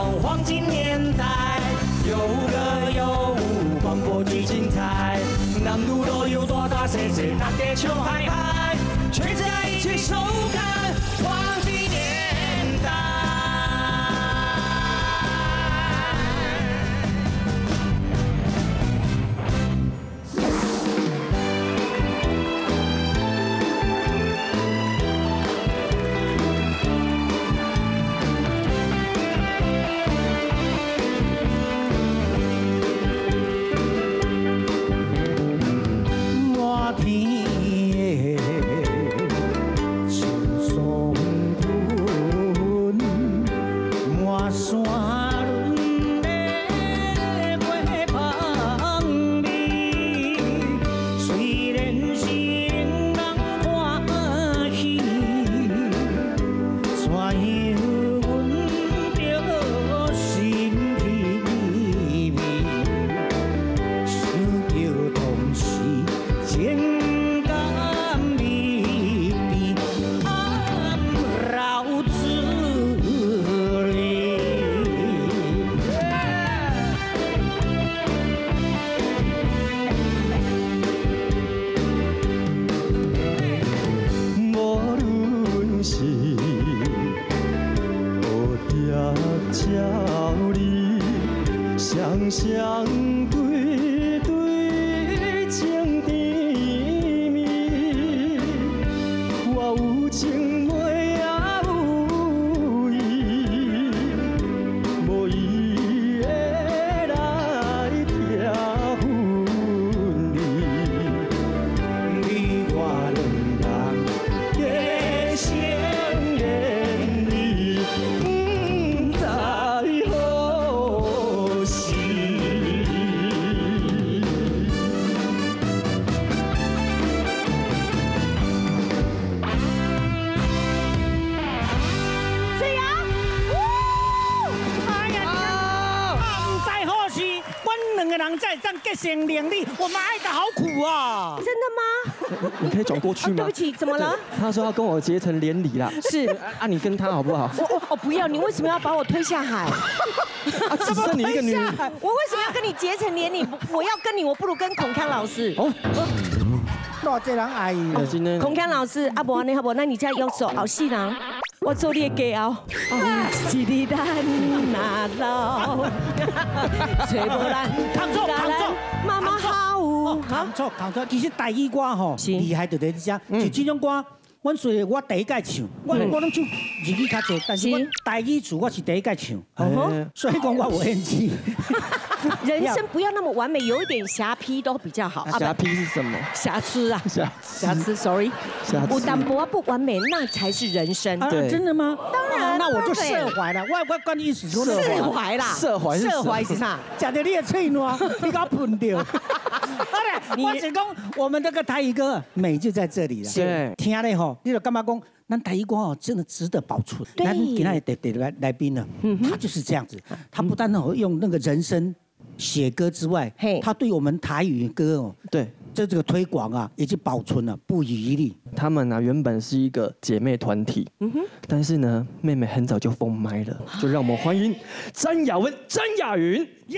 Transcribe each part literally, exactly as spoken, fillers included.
黄金年代，有歌有舞，广播最精彩。南路都有大大小小，大家唱嗨嗨，全在一起收看黄金年代。 心灵力，我们爱的好苦啊！ 真的吗？ 你可以转过去吗？ 对不起，怎么了？ 他说要跟我结成连理啦。 是啊，你跟他好不好？ 我我我不要，你为什么要把我推下海？ 啊，只剩你一个女人。 我为什么要跟你结成连理？我要跟你，我不如跟孔康老师。哦。 偌这人爱伊。 孔康老师，阿伯安尼好不好？那你再用手后四人。我做你的家后，一日咱那老，找无人， 扛错扛错， 妈妈好， 扛错扛错。其实台语歌吼厉害就在这，就这种歌，阮虽然我第一届唱，我我拢唱日语较济，但是我台语词我是第一届唱，所以讲我有演技。 人生不要那么完美，有一点瑕疵都比较好。 瑕疵是什么？ 瑕疵啊， 瑕瑕疵 ，sorry。不淡薄不完美，那才是人生。 对，真的吗？ 当然， 那我就释怀了。我我关意思说释怀啦， 释怀释怀是啥？ 吃到你的脆软，你给我喷掉。好嘞，我只讲我们这个台语歌美就在这里了。 对， 听嘞吼，你就干嘛讲？咱台语歌哦，真的值得保存。咱给他得得来来宾呢，他就是这样子，他不单哦用那个人声写歌之外，他对我们台语歌哦， 对， 这这个推广啊，以及保存啊，不遗余力。 他们呢、啊、原本是一个姐妹团体，嗯哼，但是呢，妹妹很早就封麦了，就让我们欢迎詹雅雯、詹雅云，耶！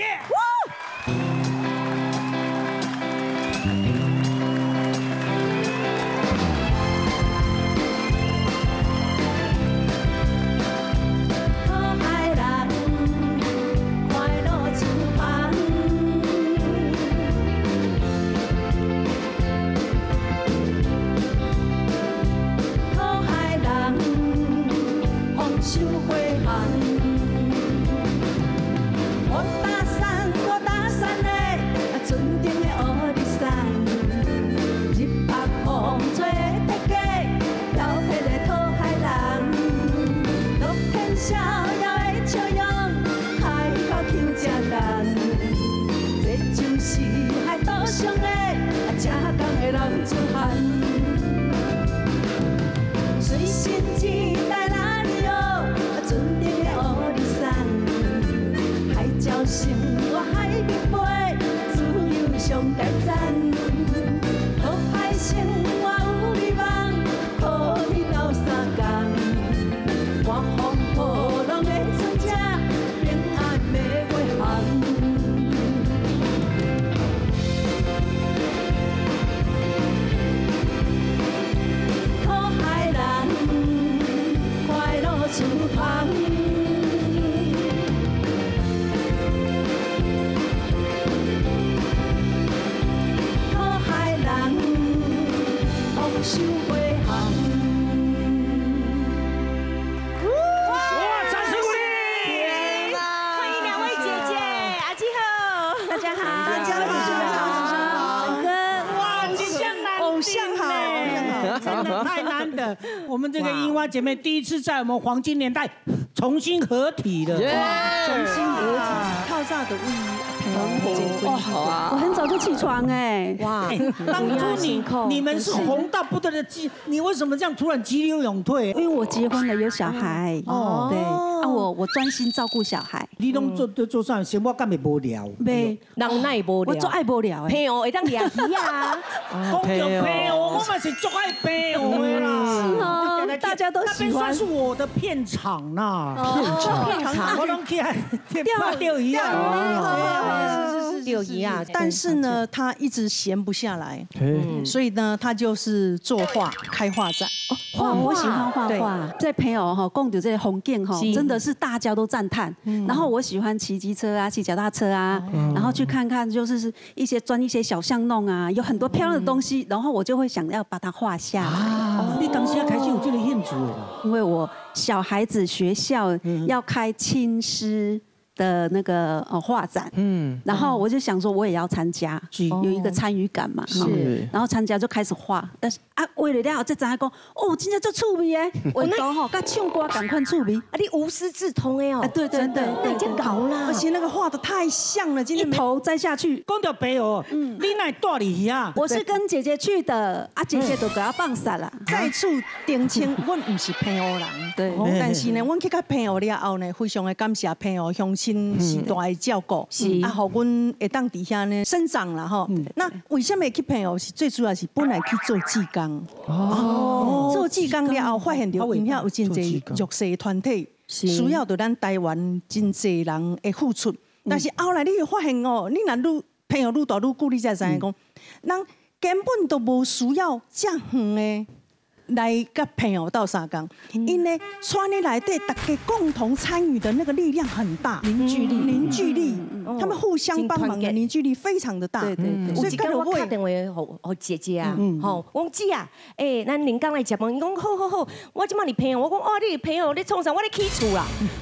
手挥汗，我打伞。 想回航。 哇，掌声鼓励！ 欢迎两位姐姐，阿基好，大家好， 大家好， 哥， 哇，你像男偶像好， 真的太难得。我们这个樱花姐妹第一次在我们黄金年代重新合体了， 重新合体，透早的位， 哇，好啊！我很早就起床哎， 哇， 当初你你们是红到不得了，急，你为什么这样突然急流勇退？ 因为我结婚了，有小孩哦，对啊，我我专心照顾小孩， 你拢做做做啥？生活干咪无聊？ 没， 人奈无聊， 我做爱无聊哎， 配偶会当聊鱼啊， 讲到配偶，我嘛是做爱配偶的啦， 大家都喜欢。 那边算是我的片场啦， 片场，片场， 我拢去钓钓鱼啊， 是是是钓鱼啊。 但是呢，他一直闲不下来，所以呢，他就是作画，开画展。 画，我喜欢画画。在朋友哈共读这些红景哈，真的是大家都赞叹。然后我喜欢骑机车啊，骑脚踏车啊，然后去看看就是一些钻一些小巷弄啊，有很多漂亮的东西，然后我就会想要把它画下来。 你当时开始有这个兴趣了？ 因为我小孩子学校要开亲师的那个呃画展，嗯，然后我就想说我也要参加，有一个参与感嘛，是，然后参加就开始画，但是啊，为了了这知影讲，哦，真正足趣味诶，画图吼，甲唱歌同款趣味， 啊，你无师自通的哦， 啊，对对对， 那已经搞啦， 而且那个画的太像了，今天一头栽下去。 讲到陪哦，嗯，你哪带你去啊？ 我是跟姐姐去的，啊，姐姐就给他放散了。 再次澄清，我不是配偶人，对，但是呢，我去甲配偶了后呢，非常的感谢配偶乡亲时代的照顾，是啊，互阮会当底下呢生长了吼。那为什么去配偶？是最主要是本来去做志工，哦，做志工了后发现到因遐有真侪弱势团体需要到咱台湾真侪人的付出，但是后来你会发现哦，你若愈配偶愈大愈久，你才知影讲，人根本都无需要这远的。来甲朋友斗相共，因为村里内底大家共同参与的那个力量很大， 凝聚力， 凝聚力，他们互相帮忙的凝聚力非常的大。 对对对。 有一天我打电话给给姐姐啊，吼，我讲姐啊，诶，咱临港来食饭，伊讲好好好，我即摆你朋友，我讲哦，你朋友你创啥？我咧起厝啦，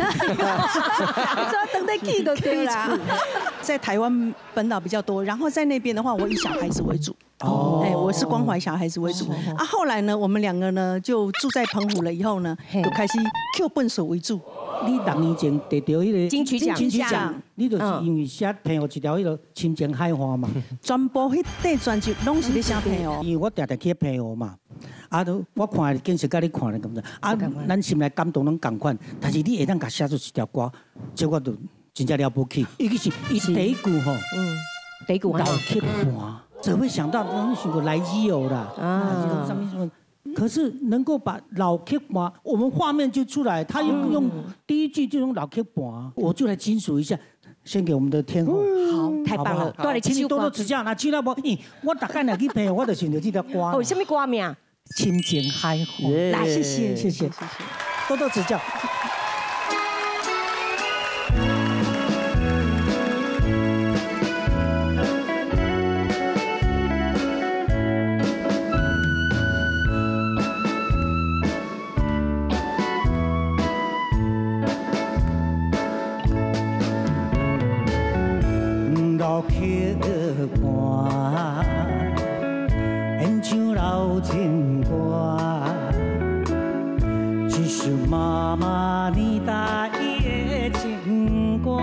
说等待起就对啦。 在台湾本岛比较多，然后在那边的话，我以小孩子为主。哦，哎，我是关怀小孩子为主。啊，后来呢，我们两个呢就住在澎湖了，以后呢，就开始扣粪水为主。 你六年前得到迄个金曲奖， 金曲奖，你就是因为写朋友一条迄个亲情海花嘛。 全部迄块专辑拢是咧写朋友。 因为我常常去朋友嘛，啊，都我看见实甲你看的咁样，啊，咱心内感动拢共款，但是你会当甲写出一条歌，这我就真正了不起。尤其是伊第一句吼，嗯， 第一句老铁盘。怎会想到能选个来基友的啊？上面什么？可是能够把老 K 盘，我们画面就出来，他用用第一句就用老 K 盘，我就来金属一下，献给我们的天后。 好，太棒了，多请你多多指教。那去那不？我大概来去陪我就选择这条歌。 哦，什么歌名？ 亲情海湖。 来，谢谢， 谢谢，多多指教。老曲盘，演唱老情歌，这首妈妈你答应的情歌。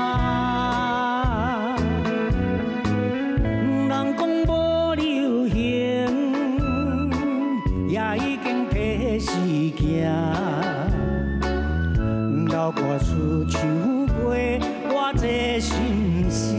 人讲无流行，也已经提时行。老歌出唱过我这心声。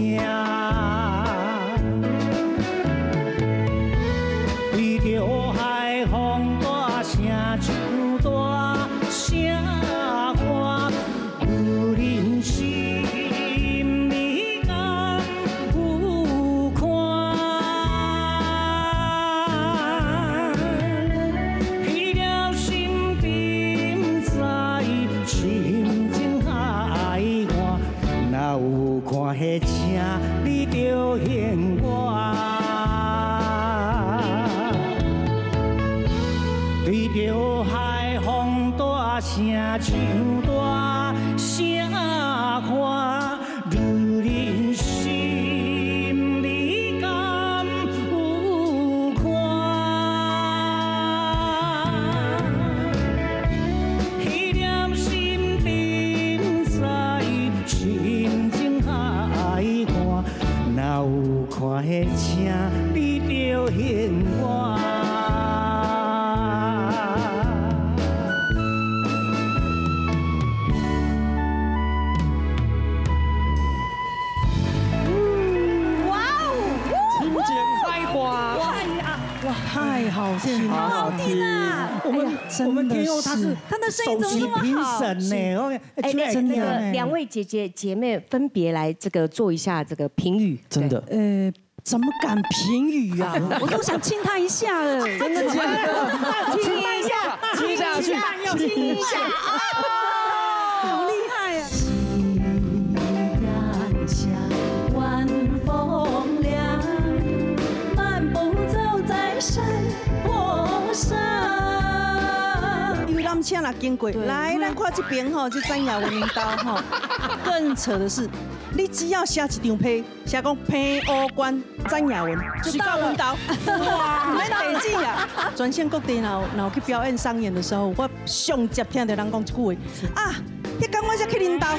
对着海风大声唱大声喊，有人心里敢有看？彼了心沉在心情海岸，哪有看迄正？ 对着海风大声唱大声看，女人心里敢有看？彼念心顶在心情海看，若有看的请你着现我。 太好听， 好好听啊！ 我们我们天佑他是他的声音怎么那么评好？ 审呢， 哎，那那个两位姐姐姐妹分别来这个做一下这个评语， 真的。 呃，怎么敢评语啊？ 我都想亲他一下了， 真的假的？ 亲一下， 亲下去， 要亲一下。 好厉害啊！ 游览车啦经过，来，咱看这边吼，这张雅文领导吼，更扯的是，你只要写一张批，写讲平湖关张雅文，就到领导，哇，免地址啊！全县各地若若去表演商演的时候，我上接听到人讲一句话啊，迄天我才去领导。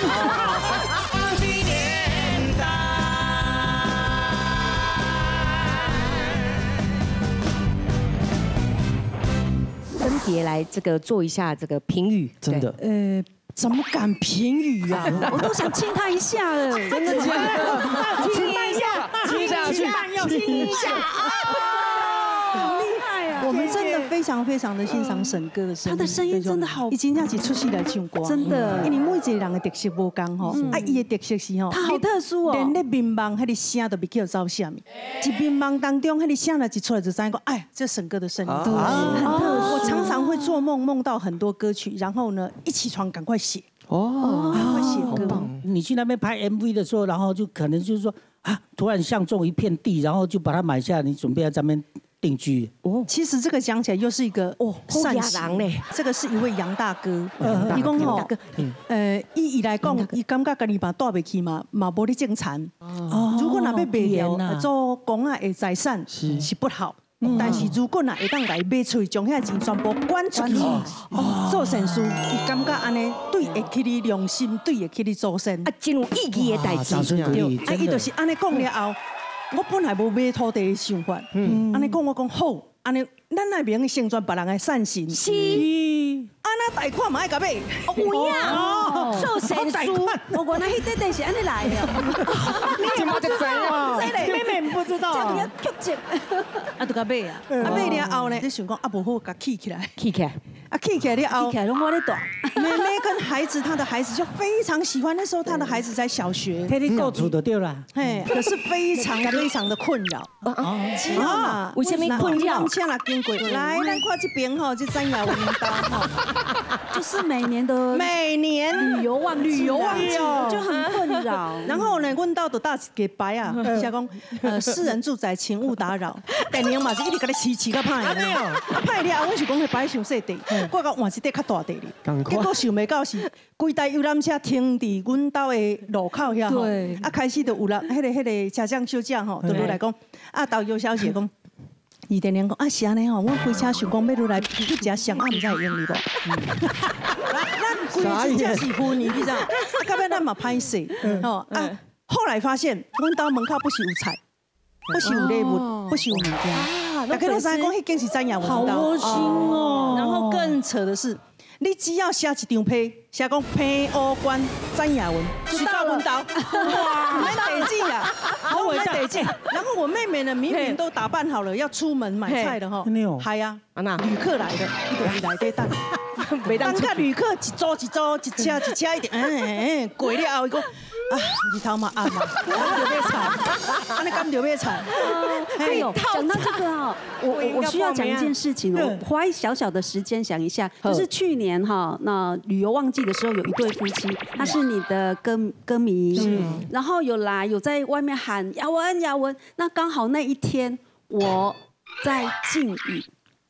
分别来这个做一下这个评语， 真的。 呃，怎么敢评语啊？ 我都想亲他一下了， 真的假的？ 亲一下， 亲下去， 要亲一下。 好厉害啊！ 我们真的非常非常的欣赏沈哥的声音， 他的声音真的好， 已经要是出戏来唱歌， 真的。 因为每一个人的特色不同吼，啊，伊的特色是吼， 他好特殊哦， 连咧迷茫，迄个声都袂叫走啥物，一迷茫当中，迄个声呢一出来就知讲，哎，这沈哥的声音，对，很特殊。我常常会做梦，梦到很多歌曲，然后呢，一起床赶快写， 哦， 赶快写歌。 你去那边拍 M V 的时候，然后就可能就是说啊，突然相中一片地，然后就把它买下，你准备要在那边定居。 哦，其实这个讲起来又是一个哦善行嘞。这个是一位杨大哥，伊讲吼，呃，伊伊来讲，伊感觉家己嘛带袂起嘛，嘛无咧种田。哦，如果若要卖掉做公啊的财产是不好。但是如果若会当来卖出去，将遐钱全部捐出去，做善事，伊感觉安尼对会起你良心，对会起你做善， 啊，真有意义的代志。 对，啊，伊就是安尼讲了后，我本来无买土地的想法，安尼讲我讲好，安尼咱来明成全别人的善行。 是。 啊，那贷款嘛爱甲买， 有呀，做善事。 我原来迄块地是安尼来的， 你怎么就知啊？ 妹妹不知道。 叫你曲折， 啊，就甲买啊，啊买了后呢，就想讲啊，不好，甲起起来， 起起来， 啊起起来了后， 起来拢我咧大。 妹妹跟孩子，她的孩子就非常喜欢。那时候她的孩子在小学， 替你购厝就对了。 嘿，可是非常非常的困扰。啊， 为什么困扰？ 我车啦经过，来，咱看这边吼，这张雅文刀吼， 就是每年的每年旅游旺季， 旅游旺季就很困扰。 然后呢，阮到就大给白啊，写讲呃私人住宅请勿打扰。电影嘛是一直甲你饲饲到歹的，歹了，我是讲迄白想细地，我甲换一块较大地哩。结果想袂到是规台游览车停伫阮兜的路口遐吼，啊开始就有人，迄个迄个车长小姐吼，就落来讲，啊导游小姐讲。伊电话讲啊是安尼吼，我开车想讲要落来去食上暗，毋知会用哩无？咱规真正是昏你，你知道？啊，到尾咱嘛歹势，吼啊。后来发现，阮兜门口不是有菜，不是有礼物，不是有物件。大家都知讲，迄间是张雅文兜。好窝心哦。 然后更扯的是，你只要写一张批，写讲平湖关张雅文，就到阮兜。哇，买地址啊，好买地址。然后我妹妹呢，明明都打扮好了，要出门买菜的哈。嗨呀，旅客来的，一个来在等。当个旅客一组一组，一车一车一点，嗯嗯，过了后伊讲。啊，日头嘛暗嘛，我就买菜，安尼敢就买菜。 哎呦，讲到这个啊，我我我需要讲一件事情，我花一小小的时间想一下，就是去年哈，那旅游旺季的时候，有一对夫妻，他是你的歌歌迷，然后有来有在外面喊雅文雅文，那刚好那一天我在禁语。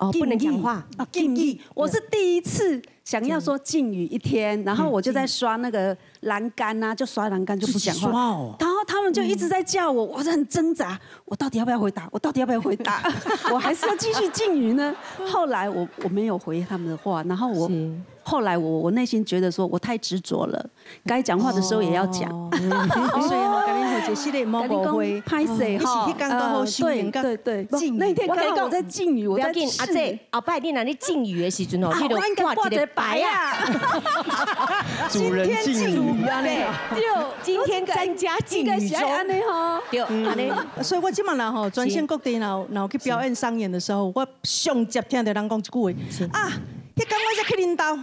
哦，不能讲话啊，禁语。我是第一次想要说禁语一天，然后我就在刷那个栏杆啊，就刷栏杆就不讲话。然后他们就一直在叫我，我很挣扎，我到底要不要回答？我到底要不要回答？我还是要继续禁语呢？后来我我没有回他们的话，然后我。后来我我内心觉得说我太执着了，该讲话的时候也要讲。 所以哈，跟你好解系列猫狗会拍谁哈？ 一刚刚好修炼对对对。 禁语。 那天刚好我在禁语，我在试。 阿姐，后摆你那里禁语的时阵哦， 你就挂一个牌啊。 主人禁语啊，对，今天参加禁语周。对，安尼。 所以我今晚啦吼，全县各地然后然后去表演商演的时候，我上接听到人讲一句话啊。迄天我才去恁兜，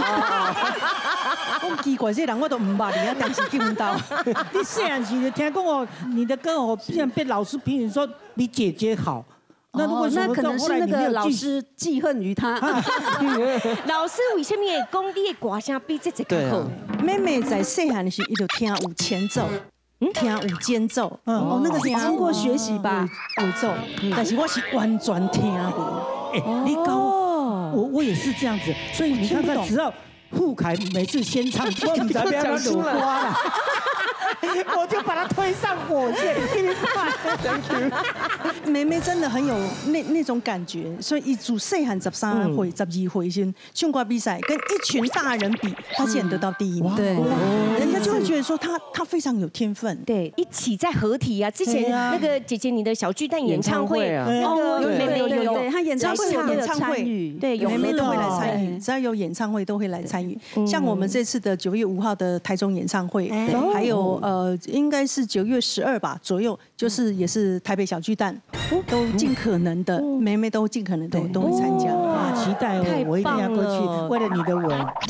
我奇怪，这人我都唔捌你啊，但是去恁兜。 你细汉时就听讲哦，你的歌哦，竟然被老师评语说比姐姐好。那如果那可能是那个老师记恨于他。 老师为什么会讲你的歌声比这一个好？ 妹妹在细汉的时候，伊就听有前奏。听有间奏， 哦，那个经过学习吧， 有奏，但是我是完全听过。 哎，你高，我我也是这样子，所以你看看，只要傅凯每次先唱，我们才不要他鲁瓜了，我就把他推上火线。 Thank you。妹妹真的很有那那种感觉，所以一组细汉十三岁、十二岁先唱歌比赛，跟一群大人比，他竟然得到第一名。 对， 人家就会觉得说他他非常有天分。 对，一起在合体啊！之前那个姐姐你的小巨蛋演唱会啊， 哦，有妹妹有有，他演唱会有演唱会， 对， 妹妹都会来参与，只要有演唱会都会来参与。像我们这次的九月五号的台中演唱会，还有呃，应该是九月十二吧左右，就是也是台北小巨蛋，都尽可能的，妹妹都尽可能都都会参加。 啊，期待哦，我一定要过去，为了你的吻。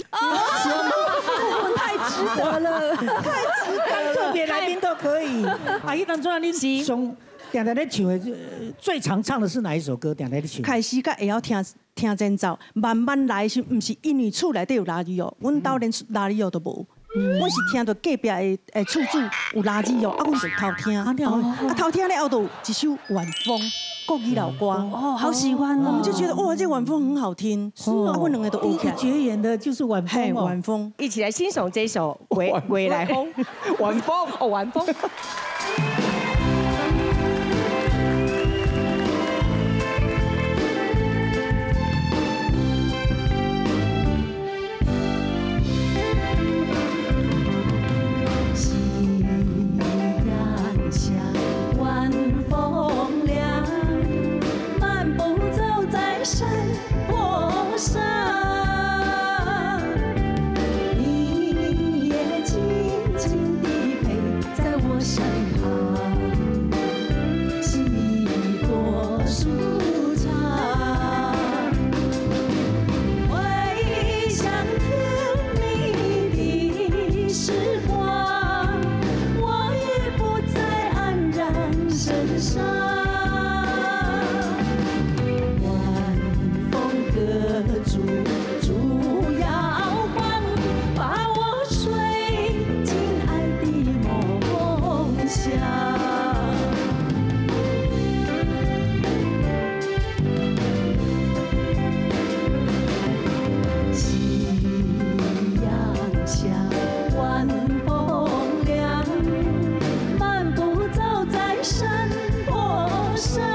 太值得了， 太值得，特别来宾都可以。啊，一当中你上常常咧唱的最常唱的是哪一首歌？常常咧唱。 开始甲会晓听听前奏，慢慢来是唔是因为厝内底有垃圾哦，阮兜连垃圾哦都无。我是听到隔壁的诶厝主有垃圾哦，啊，阮就偷听。啊，偷听了后头一首《晚风》。国语老歌哦，好喜欢哦！ 我们就觉得哇，这晚风很好听。是啊，我两个都第一个绝缘的就是晚风哦。 晚风， 一起来欣赏这首《回回来风》。 晚风哦，晚风。 山坡上，你也静静地陪在我身旁，心里多舒畅。回想甜蜜的时光，我也不再黯然神伤。竹竹摇晃，把我吹进爱的梦乡。夕阳下，晚风凉，漫步走在山坡上。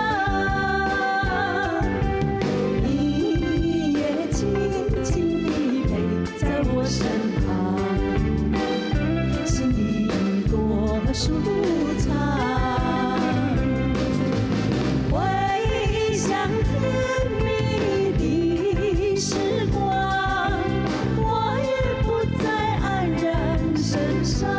身旁，心里多舒畅。回想甜蜜的时光，我也不再黯然神伤。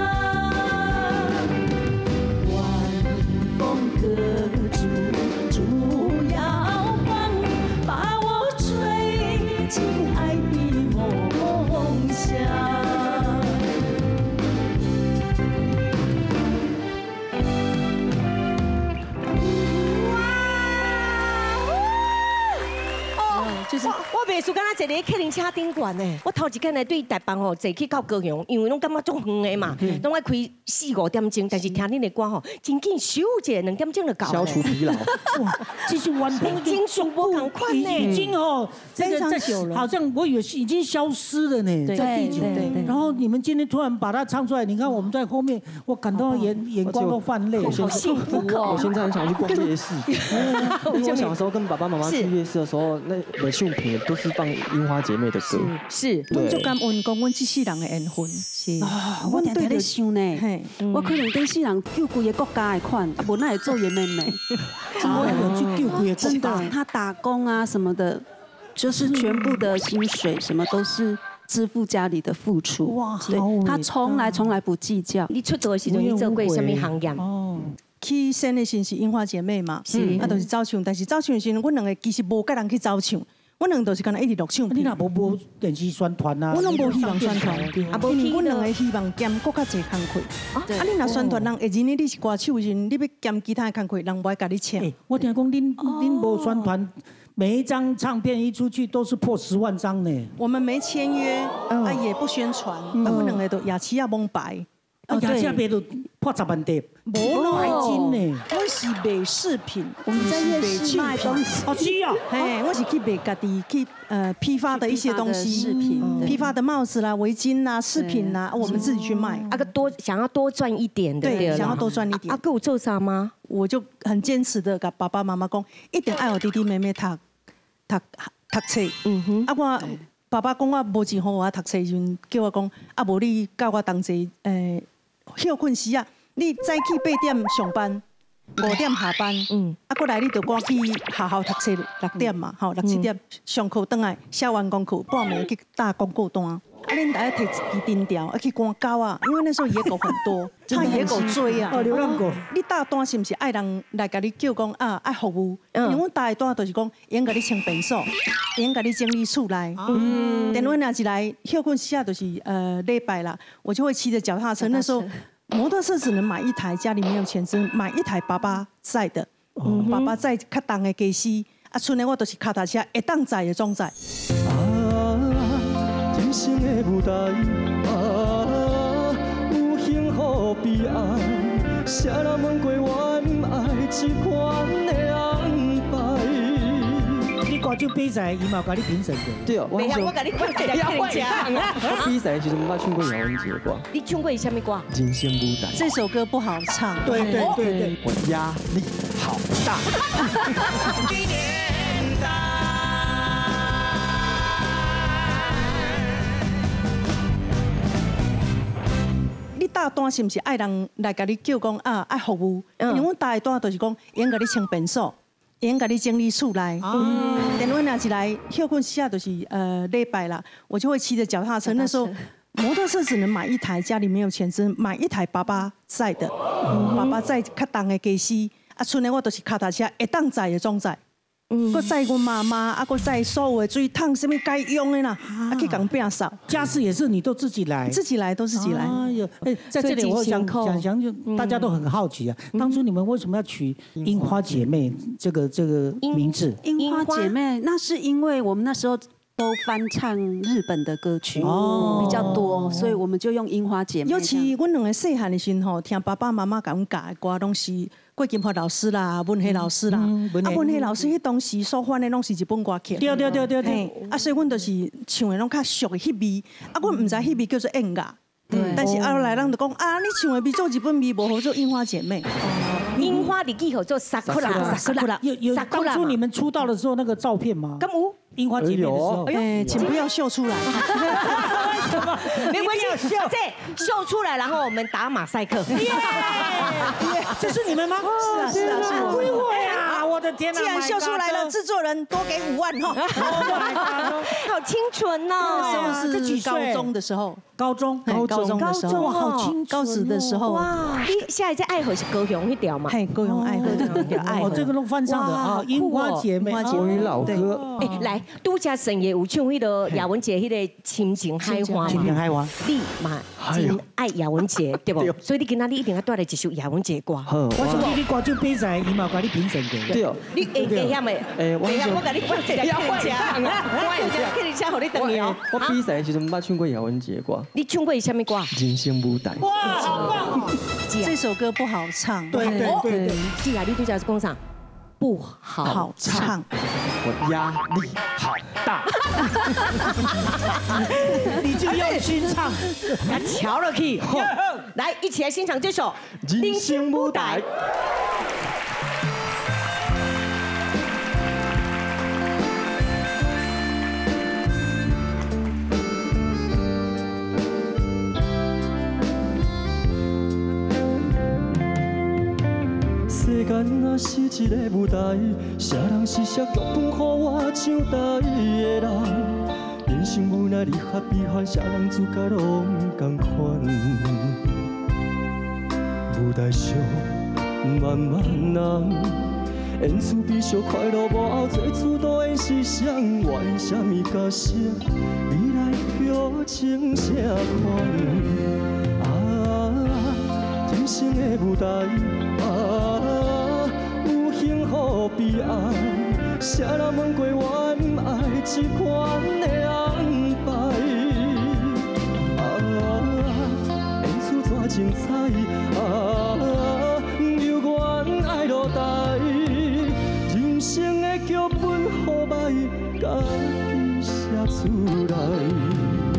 晚风隔竹竹摇晃，把我吹进爱的梦想。 就是我我袂输，敢若坐咧客人车顶管呢。我头一天来对台北吼，坐去到高雄，因为拢感觉足远的嘛，拢爱开四五点钟，但是听恁的歌吼，真紧咻一下两点钟就到。 消除疲劳。 哇，这是完全已经速播很快呢， 已经哦，这个在好像我以为已经消失了呢，在地球。然后你们今天突然把它唱出来，你看我们在后面，我感到眼眼光都泛泪， 好幸福哦。 我现在很想去逛夜市，因为我小时候跟爸爸妈妈去夜市的时候，那美秀品都是放樱花姐妹的歌。 是， 我就感恩讲，阮这世人的缘分。 是啊，我常常在想呢，我可能等世人救规个国家的款，啊，无那会做爷妹妹。 我有去救规个国家， 他打工啊什么的，就是全部的薪水什么都是支付家里的付出。哇，对，他从来从来不计较。 你出道的时候，你做过什么行业？哦。 去选的时是樱花姐妹嘛，是啊，就是走唱，但是走唱的时候，阮两个其实无甲人去走唱，阮两个就是干那一直录唱片。 你若无无电视宣传啊？ 我拢无希望宣传，啊，因为阮两个希望兼搁较济工课。啊，你若宣传人会认为你是歌手的时候，你要兼其他的工课，人不爱甲你请。 我听讲恁恁无宣传，每一张唱片一出去都是破十万张呢。 我们没签约，啊，也不宣传，啊，阮两个都牙齿也蒙白。 啊，牙齿白都破十万碟， 无咯， 白金呢。 我是卖饰品， 我们在夜市卖东西。 哦，是啊， 嘿，我是去卖家己去呃批发的一些东西， 饰品， 批发的帽子啦、围巾啦、饰品啦，我们自己去卖。 啊个多想要多赚一点的， 对，想要多赚一点。 啊，个有做啥吗？ 我就很坚持的跟爸爸妈妈讲，一定爱我弟弟妹妹读读读册。嗯哼，啊我爸爸讲我无钱互我读册，就叫我讲啊，无你教我同齐诶。休困时啊，你早起八点上班，五点下班，嗯，啊，过来你就赶去学校读册六点嘛，吼，六七点上课倒来，写完功课半暝去打广告单，啊，恁大家摕一支藤条，啊去赶狗啊，因为那时候野狗很多，怕野狗追啊。 哦，流浪狗。 你打单是毋是爱人来甲你叫讲啊，爱服务？因为阮打的单就是讲，因甲你清便所，因甲你整理厝内。嗯。电话拿起来，休困时啊，就是呃礼拜啦，我就会骑着脚踏车。那时候摩托车只能买一台，家里没有钱，只能买一台爸爸载的。嗯。爸爸载较重的驾驶，啊，剩的我都是脚踏车，会当载的总载。 人生的舞台啊，有幸福悲哀，谁人问过我不爱这款的安排？ 你歌手比赛，伊嘛有甲你评审过。 对哦， 我我甲你看一个客人家。 我比赛其实我唱过姚文杰的歌。 你唱过什么歌？ 人生舞台。 这首歌不好唱。 对对对对， 我压力好大。 你打单是毋是爱人来甲你叫讲啊爱服务？因为阮打的单就是讲，因甲你清便所，因甲你整理厝内。电话拿起来，休困时啊就是呃礼拜啦，我就会骑着脚踏车。那时候摩托车只能买一台，家里没有钱，只能买一台爸爸载的。爸爸载较重的驾驶，啊，剩的我都是脚踏车，会当载的总载。搁载阮妈妈，啊，搁载所有的水桶，什么该用的啦，啊，去讲变少。 家事也是你都自己来， 自己来都自己来。 哎呦，哎，在这里我想想想，就大家都很好奇啊，当初你们为什么要取“樱花姐妹”这个这个名字？ 樱花姐妹，那是因为我们那时候都翻唱日本的歌曲比较多，所以我们就用樱花姐妹。 尤其阮两个细汉的时候，听爸爸妈妈甲阮教的歌，拢是郭金华老师啦、文黑老师啦。啊，文黑老师迄当时所翻的拢是日本歌曲。 对对对对对。 啊，所以阮就是唱的拢较俗的迄味，啊，阮唔知迄味叫做演歌。但是后来人就讲啊，你唱的味做日本味，无好做樱花姐妹。 樱花的记号做sakura sakura。 有有当初你们出道的时候那个照片吗？ 咁有。 樱花姐妹的时候， 哎，请不要秀出来。 为什么？ 没关系，这秀出来，然后我们打马赛克。 这是你们吗？ 是啊，是啊，是啊。 不会啊！我的天哪！ 既然秀出来了，制作人多给五万哈。 好清纯哦。 那时候是高中的时候， 高中， 高中的时候， 哇， 好清纯， 高职的时候， 哇！你现在在爱河是高雄一条嘛？ 嘿，高雄爱河那条爱河， 哦，这个都翻上的啊，樱花姐妹， 国语老歌。 哎，来，拄则深夜有唱迄个雅文姐迄个《亲情海花》嘛， 亲情海花， 你嘛真爱雅文姐对不？所以你今仔日一定要带来一首雅文姐歌。 我想你你歌手比赛，伊嘛甲你评审过。 对哦。 你会会晓未？ 诶，我我甲你放一个客人车，我有一个客人车，互你等你哦。 我比赛的时阵捌唱过雅文姐的歌。 你唱过什么歌？ 人生舞台。 哇，好棒！ 这首歌不好唱。 对对对对。 季雅，你对这是讲啥？不好唱。 我压力好大。 你就用心唱， 把瞧了去。来，一起来欣赏这首《人生舞台》。 世间若是一个舞台，啥人是写剧本，予我唱台的人。人生无奈，离合悲欢，啥人主角拢不同款。舞台上万万人，演出悲伤快乐无后，做主导演是谁？我因啥物角色？未来表情啥款？啊，人生的舞台啊，有幸福悲哀，谁人问过我不爱这款的安排？啊，演出多精彩啊，有缘爱落台，人生的剧本好歹家己写出来。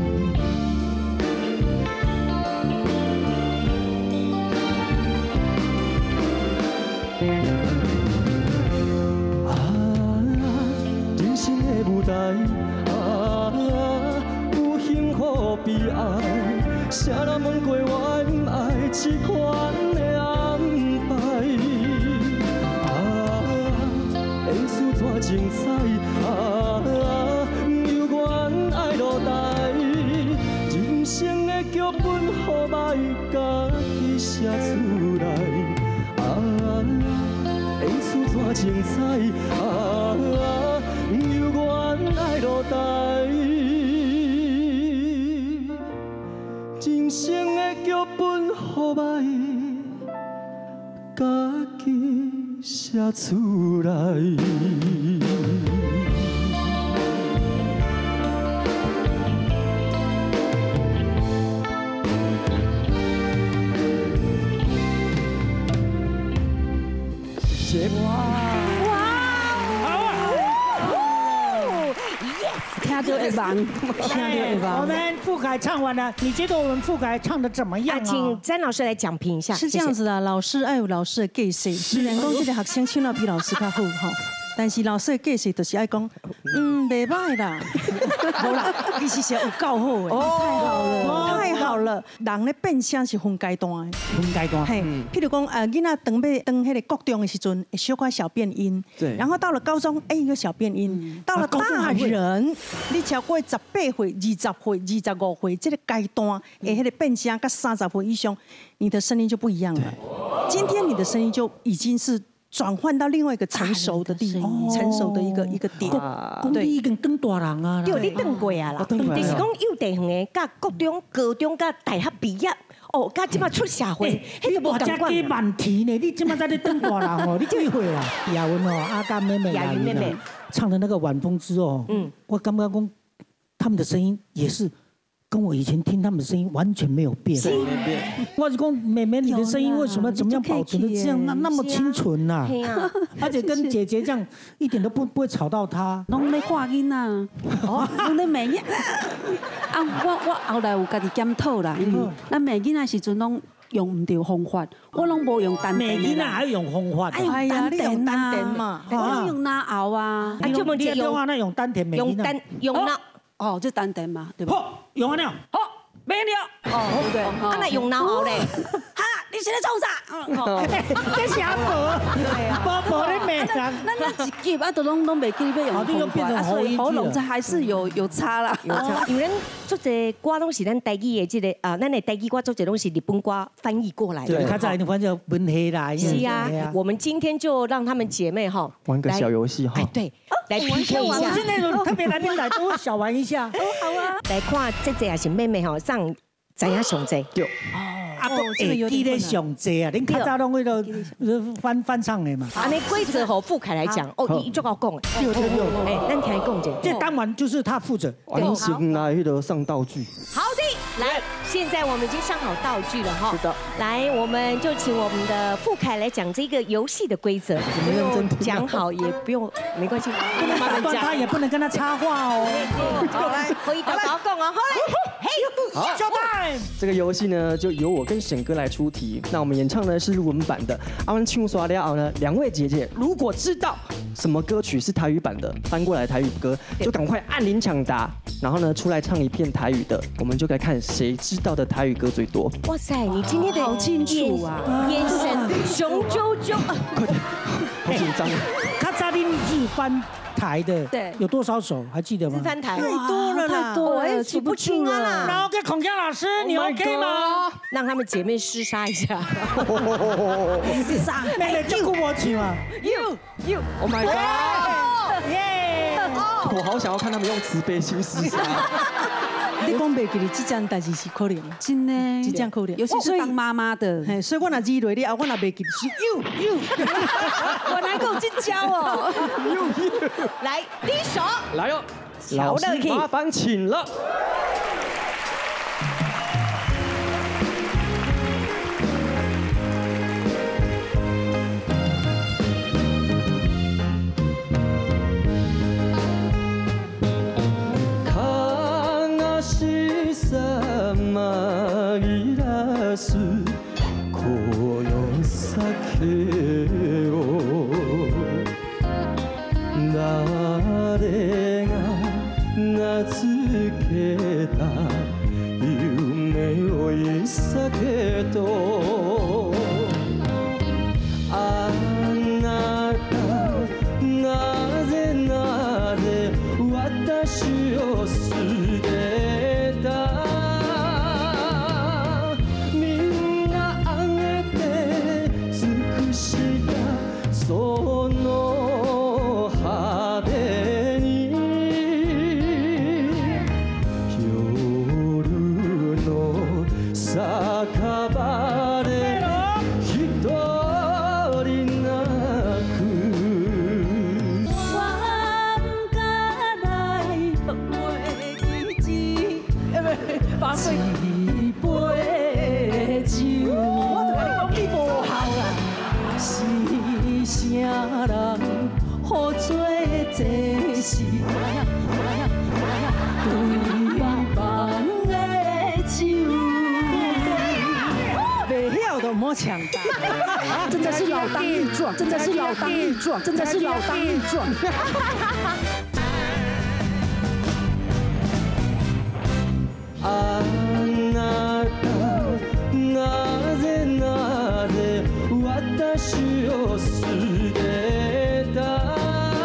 舞台啊，有幸福悲哀，谁人问过我不爱这款的安排？啊，演出多精彩啊，有缘爱落台，人生的剧本好歹家己写出来。啊，演出多精彩啊。有缘爱落台，人生的剧本好歹家己写出来。谢谢。 听就会忙，听就会忙。 我们傅凯唱完了，你觉得我们傅凯唱的怎么样啊？ 请詹老师来讲评一下。 是这样子的，老师爱有老师的个性，虽然讲这个学生唱得比老师较好哈，但是老师的个性就是爱讲，嗯，袂歹啦，无啦，其实是有够好的，太好了，太好了。人咧变声是分阶段的， 分阶段。 嘿，譬如讲，呃，囡仔当要当迄个国中的时阵，会小可小变音， 对。 然后到了高中，哎，有小变音。到了大人，你超过十八岁、二十岁、二十五岁这个阶段，诶，迄个变声跟三十岁以上，你的声音就不一样了。今天你的声音就已经是。转换到另外一个成熟的地，成熟的一个一个点。 对，已经更大人啊。 对，你当过啊啦，就是讲幼稚园的、甲国中、高中、甲大学毕业，哦，甲即马出社会， 你无只加慢提呢？你即马在咧当大人哦，你几岁啊？雅文哦，阿甘妹妹、雅云妹唱的那个晚风之哦，嗯，我感觉讲他们的声音也是。跟我以前听他们的声音完全没有变。 没变。 我是讲，妹妹你的声音为什么怎么样保存的这样那那么清纯呐？而且跟姐姐这样一点都不不会吵到她。 拢咧画囡仔，哦，拢咧骂囡。啊，我我后来有家己检讨啦，因为咱骂囡仔时阵拢用唔对方法，我拢无用单电。骂囡仔还用方法？ 哎呀，你用单电嘛， 我用哪熬啊？ 啊，就问你用话那用单电骂囡仔。 用单用哪？ 哦，就单电嘛，对吧？ 好，用完了，好，没了。 哦，对不对？ 啊，那用脑熬嘞？ 哈， 你现在冲啥？ 这是阿伯，伯伯你美人。 那那几句啊，都拢拢袂记要用就变成所以喉咙这还是有有差啦。 有差，有人做这歌拢是咱台语的这个啊，咱的台语歌做这拢是日本歌翻译过来的。 对，他在你反正文黑啦。 是啊，我们今天就让他们姐妹哈玩个小游戏哈。 哎，对，来 P K 一下。 今天特别来宾来都会小玩一下。 哦，好啊。来看姐姐还是妹妹哈，上知影上济。 有。 啊，这个有点上济啊，恁较早拢为了翻翻唱的嘛。 啊，那规则和傅凯来讲，哦，你就要讲的。 对对对， 哎，咱听讲者。 这当晚就是他负责。 完成来的上道具。 好的，来，现在我们已经上好道具了哈。 是的。 来，我们就请我们的傅凯来讲这个游戏的规则。不用讲好，也不用，没关系， 不能打断他，也不能跟他插话哦。 好来，可以打打讲哦，好来，嘿， 好， 小戴。 这个游戏呢，就由我跟沈哥来出题。那我们演唱呢是日文版的。阿文庆刷了呢，两位姐姐如果知道什么歌曲是台语版的，翻过来台语歌，就赶快按铃抢答，然后呢出来唱一片台语的，我们就该看谁知道的台语歌最多。 哇塞，你今天的好清楚啊， 眼神雄赳赳， 快点，好紧张。 他扎丁日翻台的， 对， 有多少首还记得吗？ 日翻台太多了啦， 太多了， 数不清啊啦。 然后跟孔锵老师，你 OK 吗？ 让他们姐妹厮杀一下。 杀，妹妹就顾我起嘛。 You you Oh my god！ 耶！ 我好想要看他们用慈悲心厮杀。 你讲袂记哩，这件代志是可能， 真的， 这件可能， 尤其是当妈妈的， 嘿，所以我若记落你啊，我若袂记是 you you， 我难够进教哦。 来，第一首， 来哟，老师麻烦请了。 抢答， 真的是老当益壮，真的是老当益壮，真的是老当益壮。 あなたなぜなぜ私を捨てた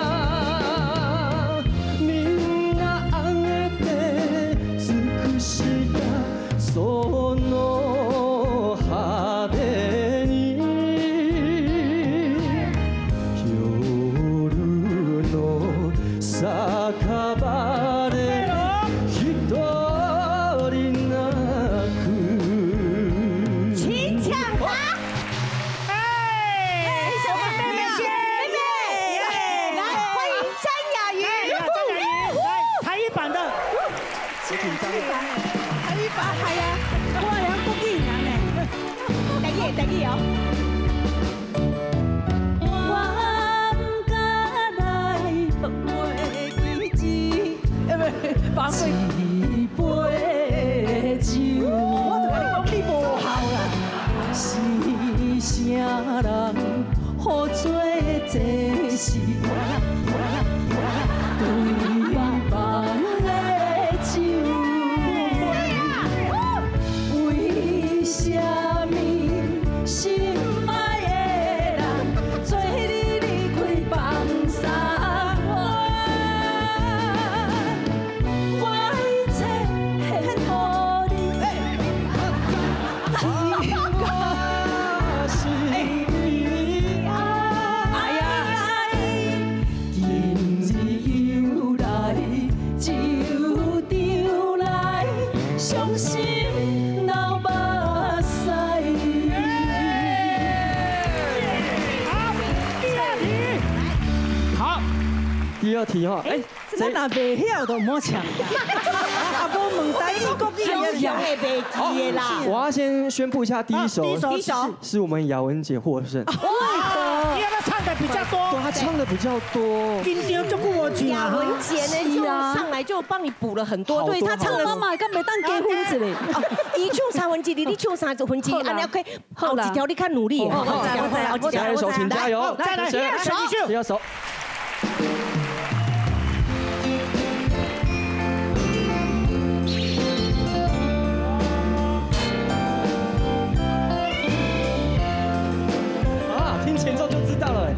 みんなあげて尽くしたその果てに夜の酒場で一杯酒，我就讲你无效啦。是啥人好做这事？对方的酒，为什么二题哈，哎， 我若袂晓就莫抢。啊，无问台语国语有有会袂记的啦。 我要先宣布一下，第一首， 第一首是我们雅文姐获胜。 哇，因为她唱的比较多， 对，她唱的比较多。 今天就顾我去雅文姐呢，就上来就帮你补了很多，对她唱的妈妈敢袂当结婚子嘞？ 伊唱三分之二，你唱三分之一，安尼 OK。好几条你较努力。 好，再来，再来， 下一首，请加油， 再来，第二首， 第二首。啊，听前奏就知道了。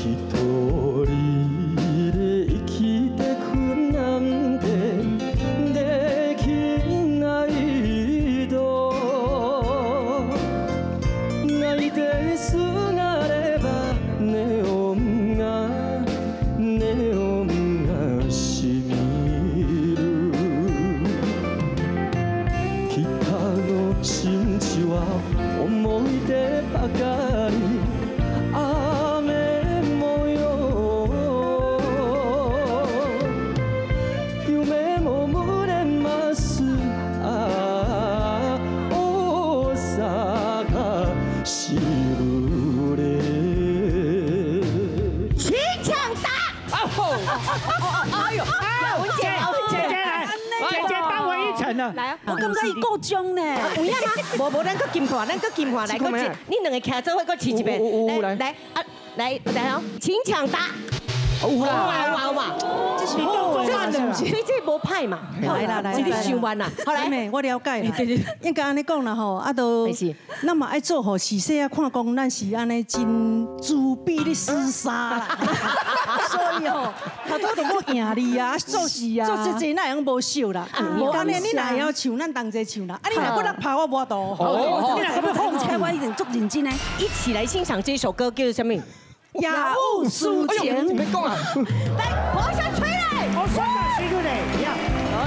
来啊！ 我感觉伊够忠呢。 有影吗？无无，咱搁金盘，咱搁金盘来，搁一，你两个徛做伙，搁试一遍。来来啊，来来哦，请抢答。 有啦有有嘛， 这是动作慢的， 所以这无歹嘛。 来啦来， 你想完啦。好来， 妹，我了解啦。应该安尼讲啦吼，啊都，咱嘛爱做吼，是说啊，看讲咱是安尼真自卑的厮杀啦。所以吼，头拄都我赢你啊，做事啊，做这这那样无秀啦。无安尼，你若会晓唱，咱同齐唱啦。啊，你若搁来拍我无度。 哦，你若搁要放开我一定足认真呢。 一起来欣赏这首歌，叫做什么？ 雅务书钱。 你别讲啊！ 来，火山吹来， 我双手虚度嘞，呀，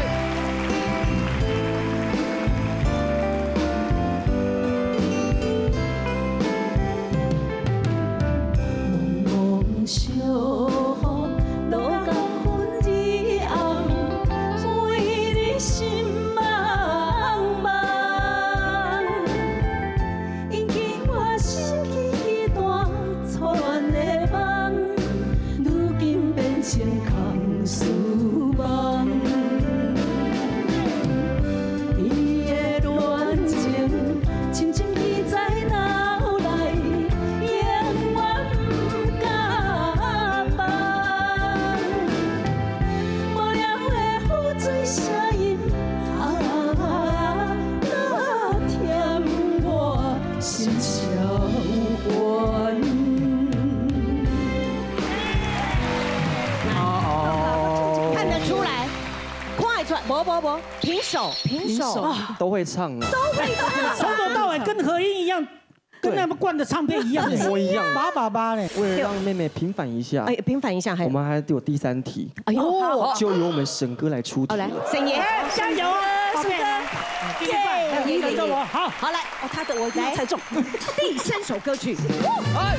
梦梦小雨，落到昏日暗，为你心茫茫，引起我心起一段串的梦，如今变成空思梦。你的恋情，深深记在脑内，永远不敢放。无聊的雨水声音，啊，那添我心焦怨。 看得出来，看得出来，不不不，平手平手， 都会唱啊， 都会唱。 从头到尾跟合音一样，跟他们灌的唱片一样， 一模一样。 把把把嘞。 为了让妹妹平反一下， 哎，平反一下，还有， 我们还有第三题， 哎呦，好， 就由我们沈哥来出题。 好来，沈爷， 加油啊， 是不是？ 耶，跟着我，好， 好来， 哦，他的我来猜中。 第三首歌曲， 哎，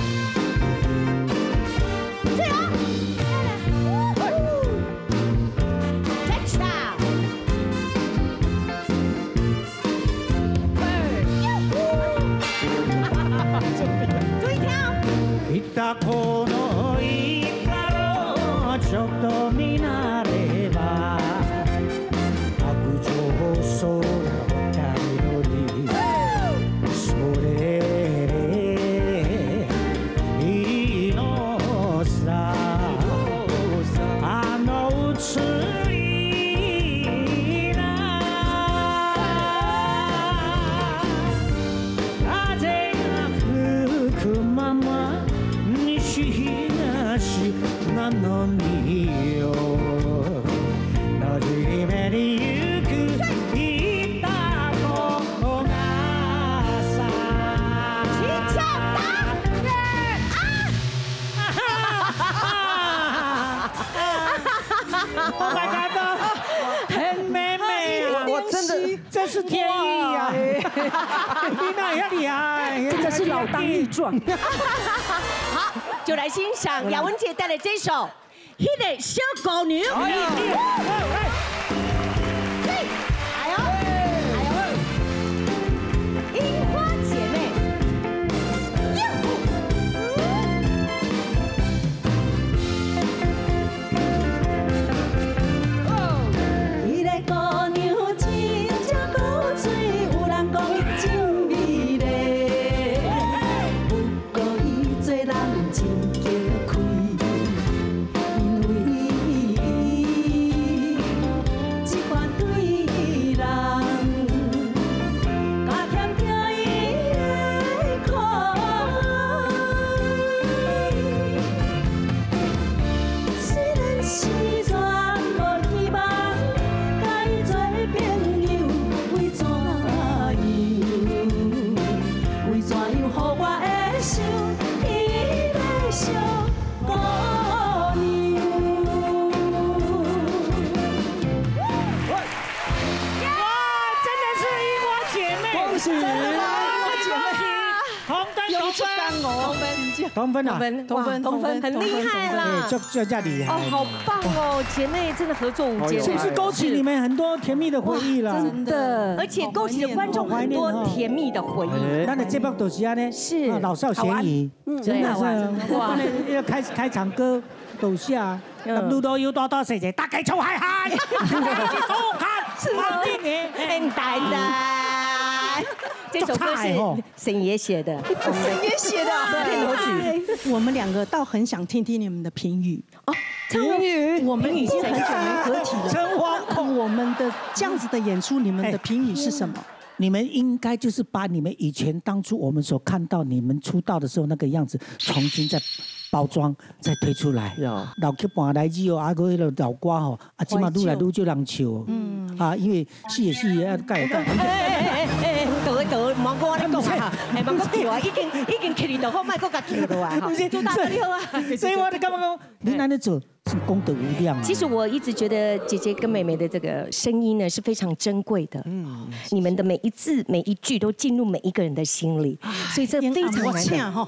对啊，再唱。注意跳。 北このイカをちょっと見慣れば白状そうな二人にそれでいいのさあの移りな風が吹くまま西東なのによなじめにゆくいた子がさ请抢答。 Oh my god！ 很美美啊！ 我真的， 这是天意啊！你那也厉害， 真的是老当益壮。 好，就来欣赏雅文姐带来这首《 迄个小姑娘。哎呀！哎呦！哎呦！樱花姐妹。 同分啊， 同分， 同分， 同分，很厉害啦！ 就就这样厉害哦，好棒哦，姐妹真的合作无间， 是不是勾起你们很多甜蜜的回忆了？ 真的，而且勾起了观众很多甜蜜的回忆。 那你这帮都是啊呢？ 是老少咸宜，真的是哇！要开开场歌都是啊，路都有多多谢谢，大家臭嗨嗨，好看，黄金年， 很呆呆。 这首歌是沈爷写的， 沈爷写的片头曲。 我们两个倒很想听听你们的评语哦，评语， 我们已经很久没合体了。 真惶恐， 我们的这样子的演出，你们的评语是什么？ 你们应该就是把你们以前当初我们所看到你们出道的时候那个样子，重新再包装再推出来。老去搬来之后，啊个迄个老歌吼，啊起码愈来愈少人唱。嗯。啊，因为是的是的，啊改改。哎哎哎，倒倒，莫讲我咧讲啊，哎，莫讲跳啊，已经已经起哩就好，莫搁甲跳落来哈。祝大家好啊！ 所以我就感觉讲，你安尼做是功德无量。 其实我一直觉得姐姐跟妹妹的这个声音呢是非常珍贵的。嗯。你们的每一字每一句都进入每一个人的心里，所以这非常难得哈。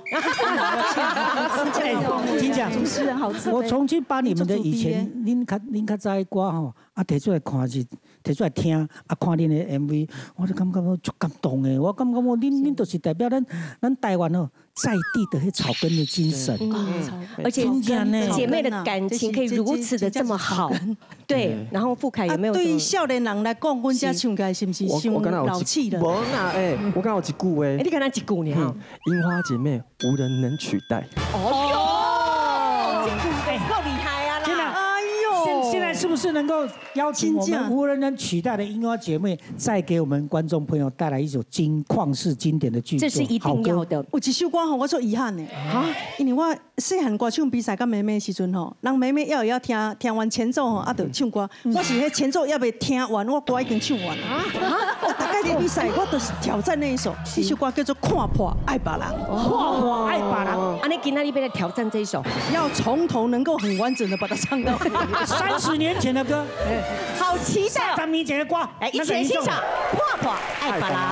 真讲， 主持人好慈悲。 我重新把你们的以前恁较恁较早的歌吼，啊提出来看是提出来听，啊看恁的 M V， 我就感觉我足感动的。我感觉我恁恁都是代表咱咱台湾哦在地的迄草根的精神， 而且姐妹的感情可以如此的这么好，对。然后傅凯有没有？ 对于少年人来讲，阮家唱歌是不是伤老气了？ 无啦，哎，我刚有一句哎， 你刚才一句呢？ 樱花姐妹无人能取代。 哦哟，这句哎够厉害啊啦！ 真的，哎呦，现在是不是能够邀请我们无人能取代的樱花姐妹，再给我们观众朋友带来一首金旷世经典的剧作？ 这是一定要的。 有一首歌吼，我做遗憾的啊，因为我细汉歌唱比赛跟妹妹的时阵吼，人妹妹要会要听听完前奏吼，啊，就唱歌。我是迄前奏要未听完，我歌已经唱完了。啊啊！大概的比赛，我都是挑战那一首，这首歌叫做《看破爱别人》。 看破爱别人， 啊，你今天你要来挑战这一首， 要从头能够很完整的把它唱到。 三十年前的歌， 好期待！ 三年前的歌， 来一起来欣赏《看破爱别人》。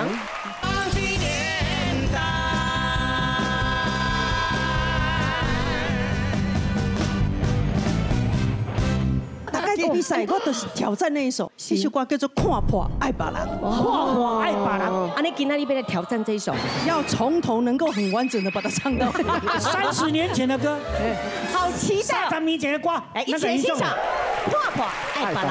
这比赛我都是挑战那一首，这首歌叫做《看破爱别人》。 看破爱别人， 啊，你今天你要来挑战这一首， 要从头能够很完整的把它唱到。 三十年前的歌， 好期待！ 三年前的歌， 来一起来欣赏《看破爱别人》。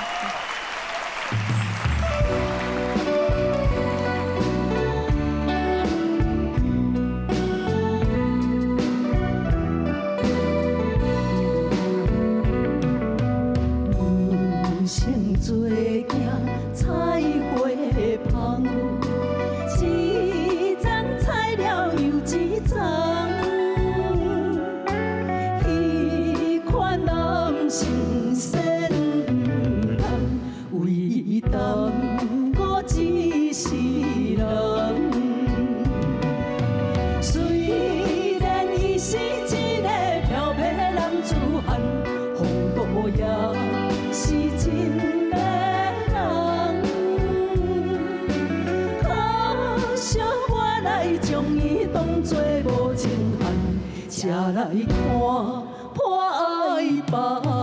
做行彩花香，一丛菜了又一丛，彼款男性先不通，唯当我只是人。虽然伊是一个漂泊的男子汉，风度也是真。将伊当作无情汉，才来看破爱别。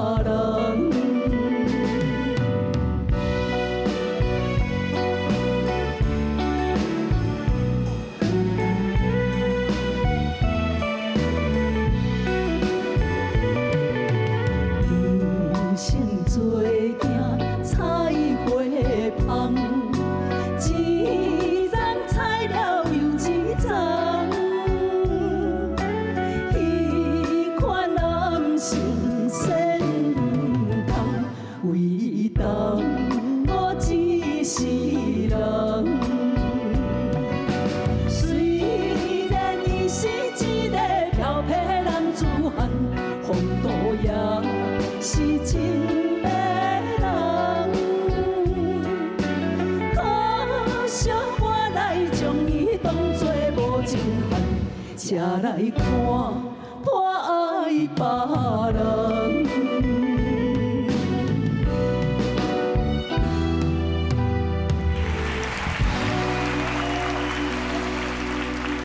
当作无情汉，才来看破爱别人。